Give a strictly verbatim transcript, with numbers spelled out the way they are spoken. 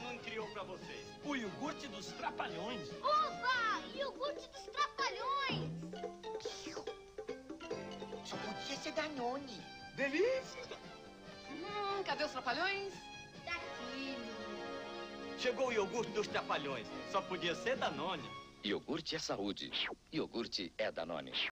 Danone criou pra vocês. O iogurte dos Trapalhões. Oba! Iogurte dos Trapalhões! Só podia ser Danone. Delícia! Hum, cadê os Trapalhões? Tá aqui. Chegou o iogurte dos Trapalhões. Só podia ser Danone. Iogurte é saúde. Iogurte é Danone.